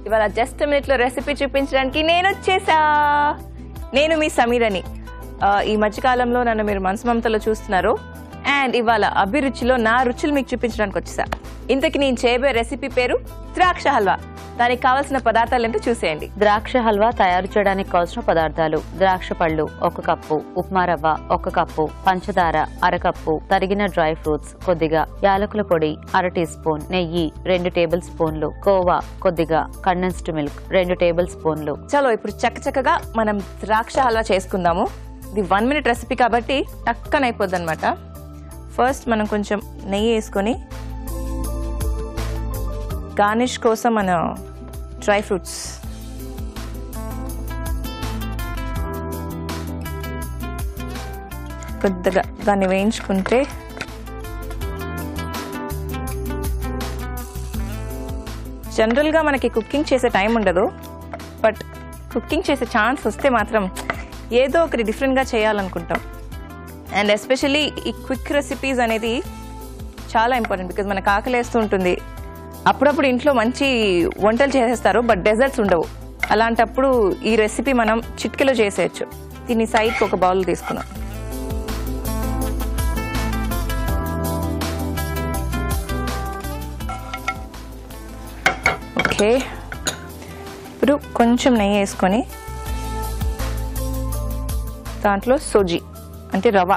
ఇవాళ జస్ట్ మినిట్లో రెసిపీ చూపించడానికి నేను వచ్చేసా. నేను మీ సమీరని. ఈ మధ్యకాలంలో నన్ను మీరు మనసు మమతలో చూస్తున్నారు. అండ్ ఇవాళ అభిరుచిలో నా రుచులు మీకు చూపించడానికి వచ్చేసా. ఇంతకి నేను చేయబోయే రెసిపీ పేరు ద్రాక్ష హల్వా. దానికి కావాల్సిన పదార్థాలు ఏంటో చూసేయండి. ద్రాక్ష హల్వా తయారు చేయడానికి కావాల్సిన పదార్థాలు: ద్రాక్ష పళ్ళు 1 కప్పు, ఉప్మా రవ్వ 1 కప్పు, పంచదార 1/2 కప్పు, తరిగిన డ్రై ఫ్రూట్స్ కొద్దిగా, యాలకుల పొడి 1/2 టీ స్పూన్, నెయ్యి 2 టేబుల్ స్పూన్లు, కోవా కొద్దిగా, కండెన్స్డ్ మిల్క్ 2 టేబుల్ స్పూన్లు. చలో ఇప్పుడు చక్కచక్కగా మనం ద్రాక్ష హల్వా చేసుకుందాము. ఇది 1 మినిట్ రెసిపీ కాబట్టి టక్కన అయిపోద్ది అనమాట. ఫస్ట్ మనం కొంచెం నెయ్యి వేసుకొని గార్నిష్ కోసం మన డ్రై ఫ్రూట్స్ కొద్దిగా దాన్ని వేయించుకుంటే జనరల్గా మనకి కుకింగ్ చేసే టైం ఉండదు, బట్ కుకింగ్ చేసే ఛాన్స్ వస్తే మాత్రం ఏదో ఒకటి డిఫరెంట్గా చేయాలనుకుంటాం. అండ్ ఎస్పెషల్లీ ఈ క్విక్ రెసిపీస్ అనేది చాలా ఇంపార్టెంట్. బికాజ్ మనకు ఆకలి వేస్తూ ఉంటుంది. అప్పుడప్పుడు ఇంట్లో మంచి వంటలు చేసేస్తారు, బట్ డెజర్ట్స్ ఉండవు. అలాంటప్పుడు ఈ రెసిపీ మనం చిటికెలో చేసేయచ్చు. దీన్ని సైడ్కి ఒక బౌల్ తీసుకున్నాం. ఓకే, ఇప్పుడు కొంచెం నెయ్యి వేసుకొని దాంట్లో సోజీ అంటే రవ్వ,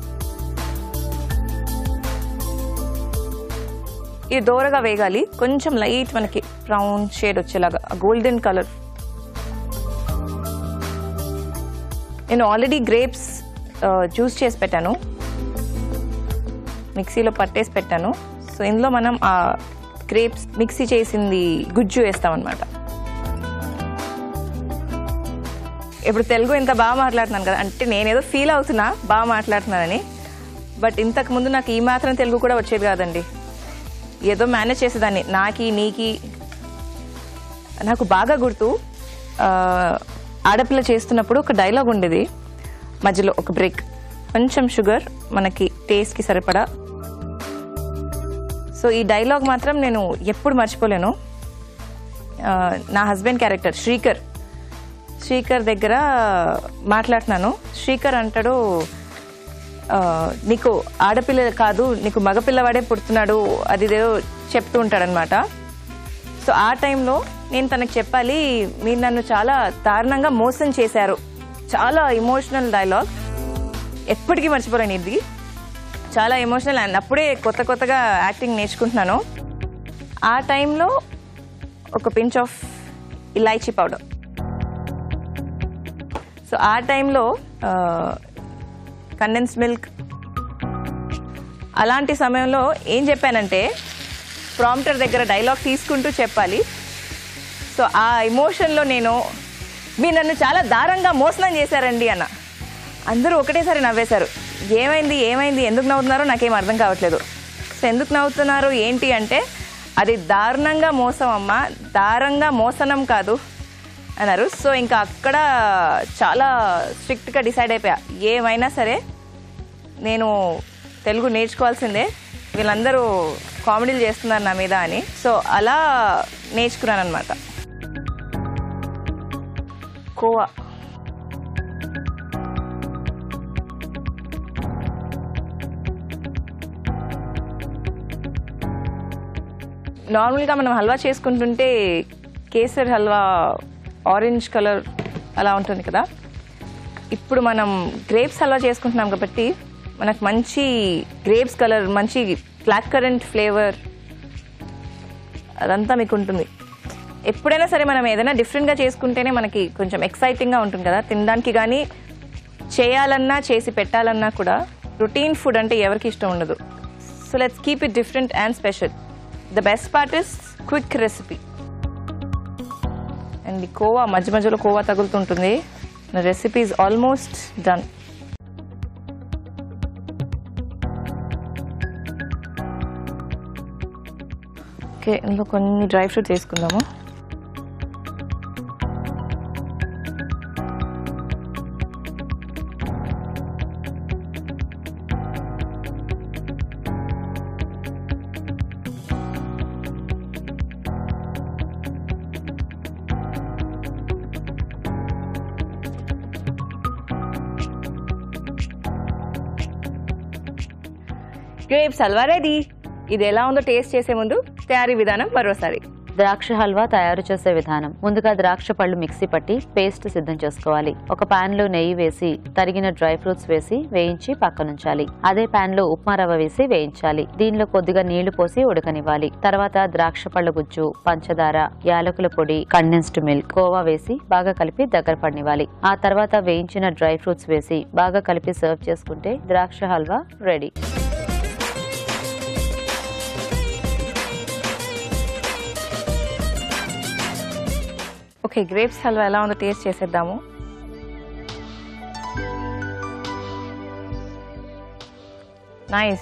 ఇది దోరగా వేగాలి. కొంచెం లైట్ మనకి బ్రౌన్ షేడ్ వచ్చేలాగా, గోల్డెన్ కలర్. నేను ఆల్రెడీ గ్రేప్స్ జ్యూస్ చేసి పెట్టాను, మిక్సీలో పట్టేసి పెట్టాను. సో ఇందులో మనం ఆ గ్రేప్స్ మిక్సీ చేసింది గుజ్జు వేస్తామన్నమాట. ఇప్పుడు తెలుగు ఇంత బాగా మాట్లాడుతున్నాను కదా, అంటే నేనేదో ఫీల్ అవుతున్నా బాగా మాట్లాడుతున్నానని. బట్ ఇంతకుముందు నాకు ఈ మాత్రం తెలుగు కూడా వచ్చేది కాదండి. ఏదో మేనేజ్ చేసేదాన్ని. నీకి నాకు బాగా గుర్తు, ఆడపిల్ల చేస్తున్నప్పుడు ఒక డైలాగ్ ఉండేది, మధ్యలో ఒక బ్రేక్, కొంచెం షుగర్ మనకి టేస్ట్కి సరిపడా. సో ఈ డైలాగ్ మాత్రం నేను ఎప్పుడు మర్చిపోలేను. నా హస్బెండ్ క్యారెక్టర్ శ్రీకర్ దగ్గర మాట్లాడుతున్నాను. శ్రీకర్ అంటాడు, నీకు ఆడపిల్ల కాదు, నీకు మగపిల్లవాడే పుడుతున్నాడు, అది ఏదో చెప్తూ ఉంటాడనమాట. సో ఆ టైంలో నేను తనకు చెప్పాలి, మీరు నన్ను చాలా దారుణంగా మోసం చేశారు. చాలా ఎమోషనల్ డైలాగ్, ఎప్పటికీ మర్చిపోలేను. ఇది చాలా ఎమోషనల్. అండ్ అప్పుడే కొత్తగా యాక్టింగ్ నేర్చుకుంటున్నాను. ఆ టైంలో ఒక పించ్ ఆఫ్ ఇలాచీ పౌడర్. సో ఆ టైంలో కండెన్స్ మిల్క్. అలాంటి సమయంలో ఏం చెప్పానంటే, ప్రాంప్టర్ దగ్గర డైలాగ్ తీసుకుంటూ చెప్పాలి. సో ఆ ఎమోషన్లో నేను, మీరు నన్ను చాలా దారుణంగా మోసం చేశారండి అన్న. అందరూ ఒకటేసారి నవ్వేశారు. ఏమైంది ఎందుకు నవ్వుతున్నారో నాకేం అర్థం కావట్లేదు. సో ఎందుకు నవ్వుతున్నారు ఏంటి అంటే, అది దారుణంగా మోసం అమ్మా, దారుణంగా మోసనం కాదు అన్నారు. సో ఇంకా అక్కడ చాలా స్ట్రిక్ట్గా డిసైడ్ అయిపోయా, ఏమైనా సరే నేను తెలుగు నేర్చుకోవాల్సిందే, వీళ్ళందరూ కామెడీలు చేస్తున్నారు నా మీద అని. సో అలా నేర్చుకున్నాను అనమాట. కోవా నార్మల్గా మనం హల్వా చేసుకుంటుంటే కేసర్ హల్వా ఆరెంజ్ కలర్ అలా ఉంటుంది కదా. ఇప్పుడు మనం గ్రేప్స్ హల్వా చేసుకుంటున్నాం కాబట్టి మనకు మంచి గ్రేప్స్ కలర్, మంచి బ్లాక్ కరెంట్ ఫ్లేవర్ అదంతా మీకు ఉంటుంది. ఎప్పుడైనా సరే మనం ఏదైనా డిఫరెంట్గా చేసుకుంటేనే మనకి కొంచెం ఎక్సైటింగ్గా ఉంటుంది కదా తినడానికి. కానీ చేయాలన్నా చేసి పెట్టాలన్నా కూడా రొటీన్ ఫుడ్ అంటే ఎవరికి ఇష్టం ఉండదు. So let's keep it different and special. The best part is quick recipe. And ఈ కోవా మధ్యలో కోవా తగులుతుంటుంది. నా recipe is almost done. Okay, ఇందులో కొన్ని డ్రై ఫ్రూట్స్ వేసుకుందాము. Grapes halwa ready. ఇది ఎలా ఉందో టేస్ట్ చేసే ముందు తయారీ విధానం మరోసారి. ద్రాక్ష హల్వా తయారు చేసే విధానం. ముందుగా ద్రాక్ష పళ్ళు మిక్సీ పట్టి పేస్ట్ సిద్ధం చేసుకోవాలి. ఒక పాన్ లో నెయ్యి వేసి తరిగిన డ్రై ఫ్రూట్స్ వేసి వేయించి పక్కనుంచాలి. అదే పాన్ లో ఉప్మా రవ్వ వేసి వేయించాలి. దీనిలో కొద్దిగా నీళ్లు పోసి ఉడకనివ్వాలి. తర్వాత ద్రాక్ష పళ్ళ గుజ్జు, పంచదార, యాలకుల పొడి, కండెన్స్డ్ మిల్క్, కోవా వేసి బాగా కలిపి దగ్గర పడనివ్వాలి. ఆ తర్వాత వేయించిన డ్రై ఫ్రూట్స్ వేసి బాగా కలిపి సర్వ్ చేసుకుంటే ద్రాక్ష halwa ready. Okay, grapes halwa ఎలా ఉందో టేస్ట్ చేసేద్దాము. నైస్.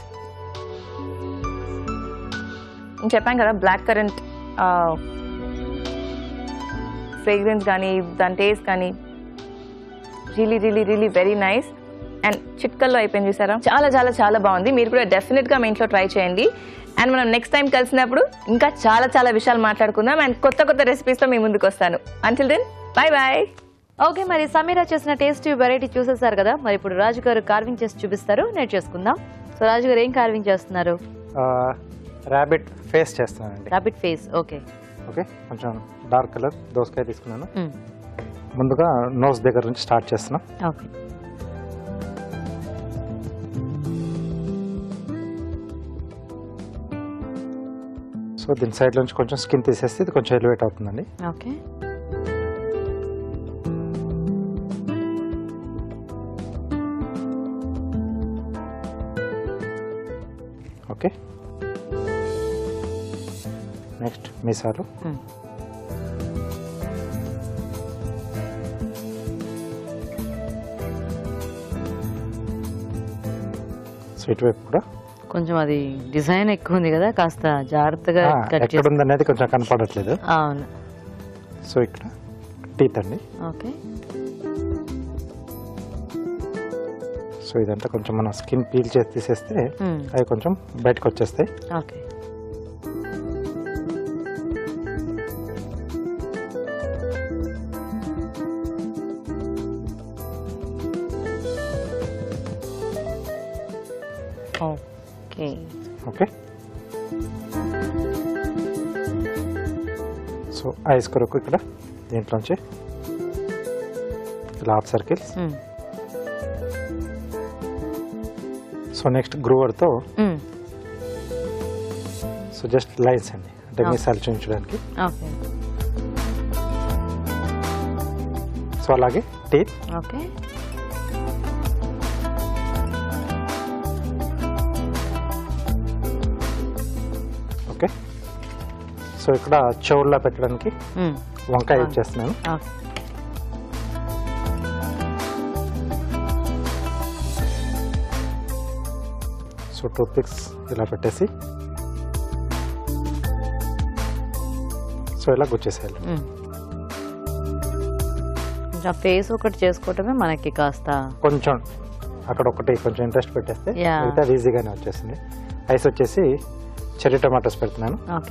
నేను చెప్పాను కదా బ్లాక్ కరెంట్ ఫ్రేగ్రెన్స్ కానీ దాని టేస్ట్ కానీ really really really very nice. And చిట్కల్లో అయిపోయింది చూసారా, చాలా చాలా చాలా బాగుంది. మీరు కూడా డెఫినెట్గా మీ ఇంట్లో ట్రై చేయండి. అండ్ మనం నెక్స్ట్ టైం కలిసినప్పుడు ఇంకా చాలా చాలా విషయాలు మాట్లాడుకుందాం. అండ్ కొత్త కొత్త రెసిపీస్తో మీ ముందుకు వస్తాను. Until then bye bye. Okay, మరి సమీరా చేసిన టేస్టీ వెరైటీ చూసేసారు కదా. మరి ఇప్పుడు రాజు గారు కార్వింగ్ చేసి చూపిస్తారు, నేను చేసుకుందాం. సో రాజు గారు ఏం కార్వింగ్ చేస్తున్నారు? ర్యాబిట్ ఫేస్ చేస్తున్నానండి. Rabbit face. ఓకే ఓకే, కొంచెం డార్క్ కలర్ దోసకాయ తీసుకున్నాను. ముందుగా నోస్ దగ్గర నుంచి స్టార్ట్ చేస్తున్నాం. ఓకే. సో దీని సైడ్ నుంచి కొంచెం స్కిన్ తీసేస్తే ఇది కొంచెం ఎలివేట్ అవుతుందండి. ఓకే. ఓకే, నెక్స్ట్ మీసాలు. సో ఇటువైపు కూడా కొంచెం అది డిజైన్ ఎక్కువ ఉంది కదా, కాస్త జాగ్రత్తగా ఎక్కడ ఉందనేది కొంచెం కనపడట్లేదు. అవును. సో ఇక్కడ టీత్ అండి. ఓకే. సో ఇదంతా కొంచెం మనం స్కిన్ పీల్ చేసి తీసేస్తే అవి కొంచెం బయటకు వచ్చేస్తాయి. Okay. Okay okay. So eyes కొరకు ఇక్కడ దీంట్లోంచి ఇలా హాఫ్ సర్కిల్స్. సో నెక్స్ట్ గ్రూవర్తో సో జస్ట్ లైన్స్ అండి, అంటే మీసాలు చూపించడానికి. ఓకే. సో అలాగే టీత్. ఓకే. ఓకే. సో ఇక్కడ చెవుల్లో పెట్టడానికి వంకాయ యూజ్ చేస్తున్నాను. సో టూత్ పిక్స్ ఇలా పెట్టేసి సో ఇలా గుచ్చేసేయాలి. కొంచెం ఫేస్ ఒకటి చేసుకోవటమే మనకి కాస్త కొంచెం అక్కడ ఒకటి కొంచెం ఇంట్రెస్ట్ పెట్టేస్తే మిగతా ఈజీగానే వచ్చేసింది. ఐస్ వచ్చేసి చెర్రీ టమాటోస్ పెడుతున్నాను. ఓకే.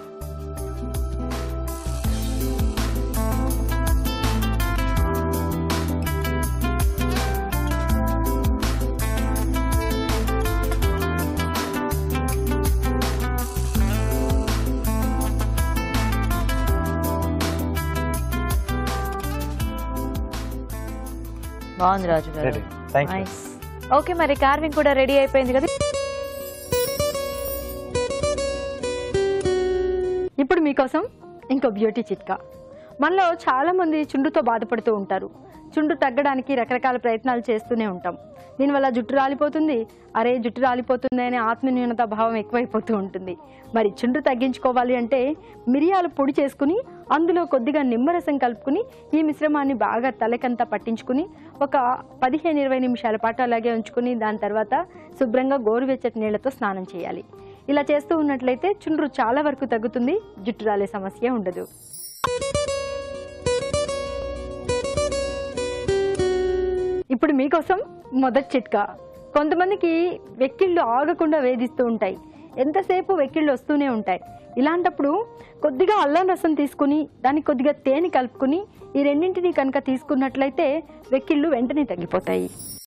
బాగుంది రాజు గారు. నైస్. ఓకే, మరి కార్వింగ్ కూడా రెడీ అయిపోయింది కదా. ఇప్పుడు మీకోసం ఇంకో బ్యూటీ చిట్కా. మనలో చాలామంది చుండుతో బాధపడుతూ ఉంటారు. చుండు తగ్గడానికి రకరకాల ప్రయత్నాలు చేస్తూనే ఉంటాం. దీనివల్ల జుట్టు రాలిపోతుంది, అరే జుట్టు రాలిపోతుంది అనే ఆత్మన్యూనత భావం ఎక్కువైపోతూ ఉంటుంది. మరి చుండు తగ్గించుకోవాలి అంటే మిరియాల పొడి చేసుకుని అందులో కొద్దిగా నిమ్మరసం కలుపుకుని ఈ మిశ్రమాన్ని బాగా తలకంతా పట్టించుకుని ఒక 15-20 నిమిషాల పాటు అలాగే ఉంచుకుని దాని తర్వాత శుభ్రంగా గోరువెచ్చటి నీళ్లతో స్నానం చేయాలి. ఇలా చేస్తూ ఉన్నట్లయితే చుండ్రు చాలా వరకు తగ్గుతుంది, జుట్టు రాలే సమస్య ఉండదు. ఇప్పుడు మీకోసం మొదటి చిట్కా. కొంతమందికి వెక్కిళ్ళు ఆగకుండా వేధిస్తూ ఉంటాయి, ఎంతసేపు వెక్కిళ్ళు వస్తూనే ఉంటాయి. ఇలాంటప్పుడు కొద్దిగా అల్లం రసం తీసుకుని దానికి కొద్దిగా తేనె కలుపుకుని ఈ రెండింటిని కనుక తీసుకున్నట్లయితే వెక్కిళ్ళు వెంటనే తగ్గిపోతాయి.